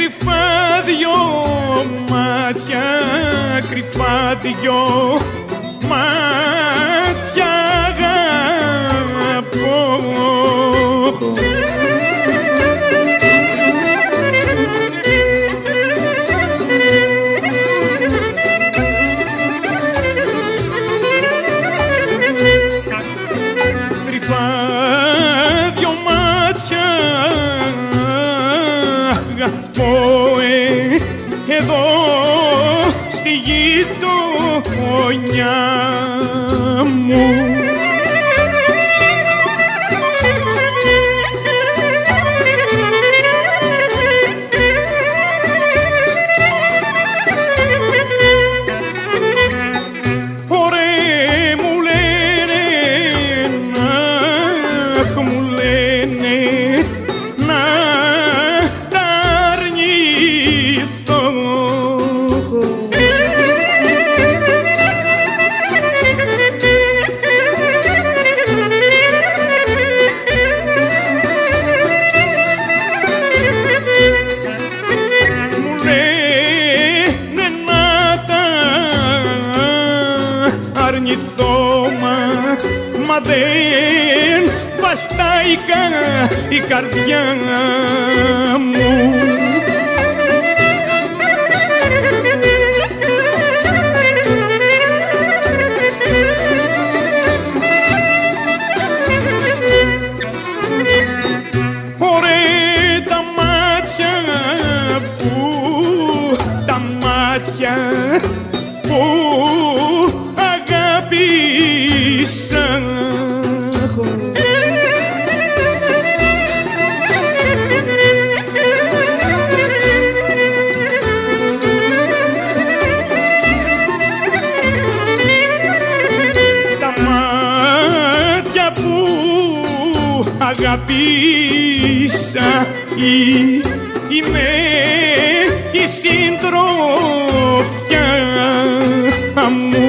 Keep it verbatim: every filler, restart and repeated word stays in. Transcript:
κρυφά δυο μάτια, κρυφά δυο μάτια αγαπώ. Κρυφά δυο μάτια αγαπώ, ε, εδώ στη γειτονιά μου. Ωραία μου λένε, αχ μου λένε, να τα αρνηθώ. Μου λένε να τα αρνηθώ, μα, μα δεν βαστάει η καρδιά μου. Ωραία τα μάτια που, τα μάτια που αγάπησα. Τα μάτια που αγαπήσα είναι η συντροφιά μου.